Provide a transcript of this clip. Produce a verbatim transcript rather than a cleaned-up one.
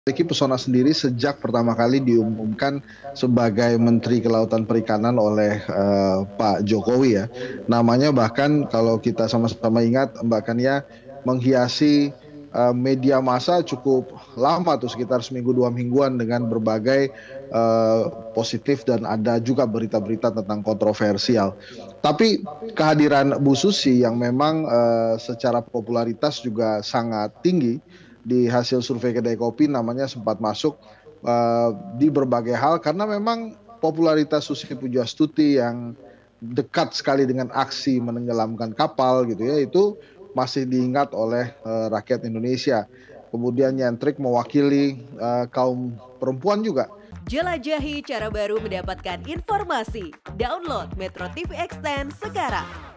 Memiliki pesona sendiri sejak pertama kali diumumkan sebagai Menteri Kelautan Perikanan oleh uh, Pak Jokowi ya. Namanya bahkan kalau kita sama-sama ingat Mbak Kania menghiasi uh, media massa cukup lama tuh sekitar seminggu dua mingguan dengan berbagai uh, positif dan ada juga berita-berita tentang kontroversial. Tapi kehadiran Bu Susi yang memang uh, secara popularitas juga sangat tinggi di hasil survei kedai kopi namanya sempat masuk uh, di berbagai hal karena memang popularitas Susi Pujastuti yang dekat sekali dengan aksi menenggelamkan kapal gitu ya itu masih diingat oleh uh, rakyat Indonesia. Kemudian nyentrik mewakili uh, kaum perempuan juga. Jelajahi cara baru mendapatkan informasi. Download Metro T V Extend sekarang.